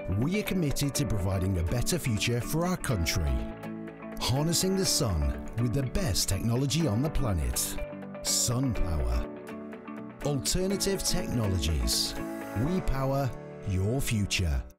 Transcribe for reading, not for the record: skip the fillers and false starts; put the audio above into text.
we are committed to providing a better future for our country. Harnessing the sun with the best technology on the planet. Sun Power. Alternative technologies. We power your future.